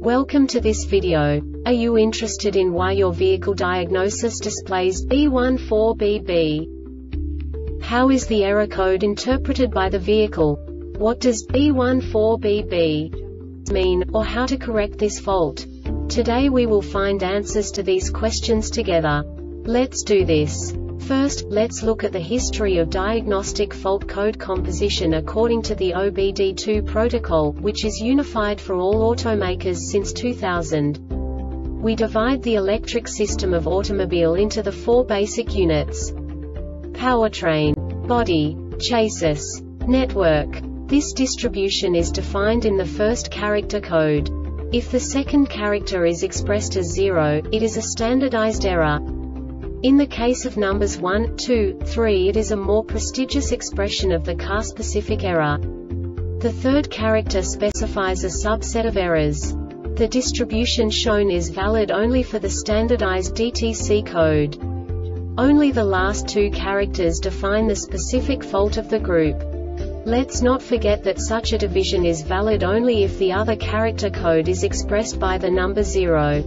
Welcome to this video. Are you interested in why your vehicle diagnosis displays B14BB? How is the error code interpreted by the vehicle? What does B14BB mean, or how to correct this fault? Today we will find answers to these questions together. Let's do this. First, let's look at the history of diagnostic fault code composition according to the OBD2 protocol, which is unified for all automakers since 2000. We divide the electric system of automobile into the four basic units: powertrain, body, chassis, network. This distribution is defined in the first character code. If the second character is expressed as 0, it is a standardized error. In the case of numbers 1, 2, 3, it is a more prestigious expression of the car-specific error. The third character specifies a subset of errors. The distribution shown is valid only for the standardized DTC code. Only the last two characters define the specific fault of the group. Let's not forget that such a division is valid only if the other character code is expressed by the number 0.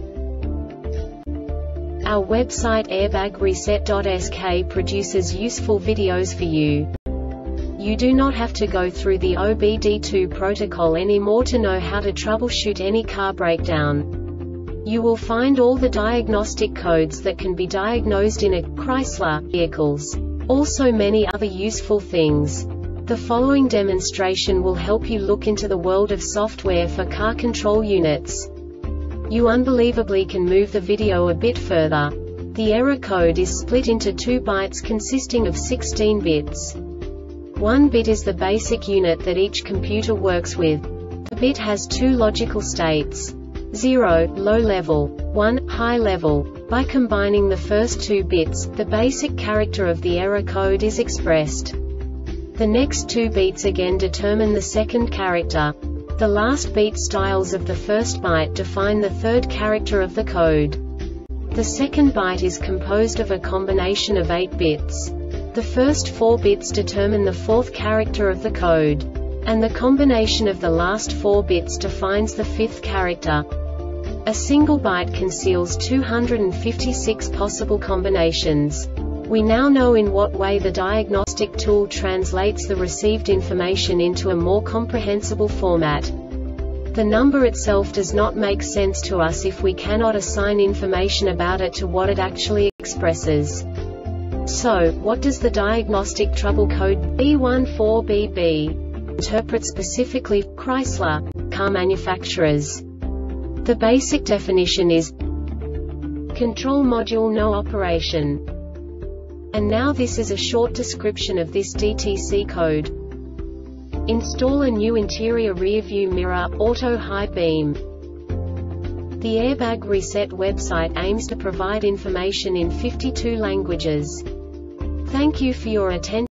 Our website airbagreset.sk produces useful videos for you. You do not have to go through the OBD2 protocol anymore to know how to troubleshoot any car breakdown. You will find all the diagnostic codes that can be diagnosed in a Chrysler vehicles. Also many other useful things. The following demonstration will help you look into the world of software for car control units. You unbelievably can move the video a bit further. The error code is split into 2 bytes consisting of 16 bits. 1 bit is the basic unit that each computer works with. The bit has 2 logical states: 0, low level, 1, high level. By combining the first 2 bits, the basic character of the error code is expressed. The next 2 beats again determine the second character. The last beat styles of the first byte define the third character of the code. The second byte is composed of a combination of 8 bits. The first 4 bits determine the fourth character of the code. And the combination of the last 4 bits defines the fifth character. A single byte conceals 256 possible combinations. We now know in what way the diagnostic tool translates the received information into a more comprehensible format. The number itself does not make sense to us if we cannot assign information about it to what it actually expresses. So, what does the diagnostic trouble code B14BB interpret specifically for Chrysler car manufacturers? The basic definition is control module no operation. And now this is a short description of this DTC code. Install a new interior rear-view mirror, auto high beam. The Airbag Reset website aims to provide information in 52 languages. Thank you for your attention.